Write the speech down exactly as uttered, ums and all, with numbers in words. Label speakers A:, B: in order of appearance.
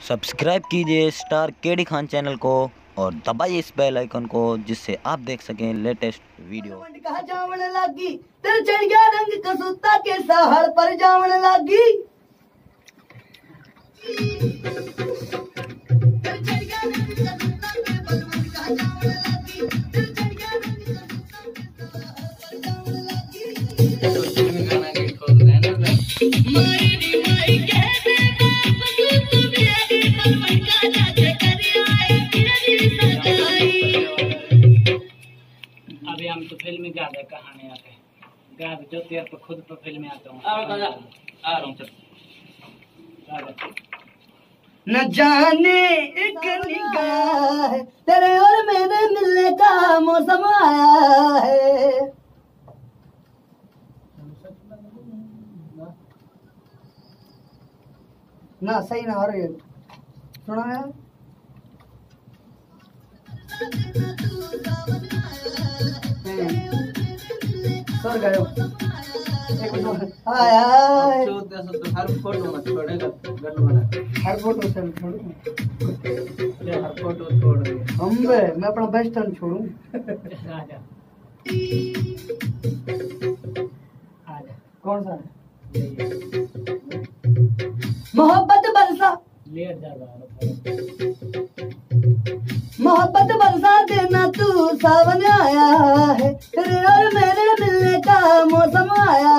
A: Subscribe कीजिए star KD Khan channel को और दबाइए इस बेल आइकन को, जिससे आप देख सकें लेटेस्ट वीडियो।
B: कहा जावन लागी तेरे चढ़ गया रंग कसूता के सहार पर जावन लागी।
C: अभी हम तो फिल्मी गा रहे कहानी आते हैं गा जो तेरे पर खुद पर फिल्म आता हूँ आ रहा हूँ चल
B: न जाने एक निगाह तेरे और मेरे मिलने का मौसम आया है। ना सही ना हो रही है, सुना है सर गयो एक दो आया
D: हर फोटो मत छोड़ेगा गन बना
B: हर फोटो से छोड़ू
D: हर फोटो छोड़
B: हम मैं अपना बेस्ट फ्रेंड छोड़ू।
C: आजा आजा
B: कौन सा मोहब्बत बरसा
C: लेट जा रहा
B: मोहब्बत बरसा देना तू सावन आया है, तेरे और मेरे मिलने का मौसम आया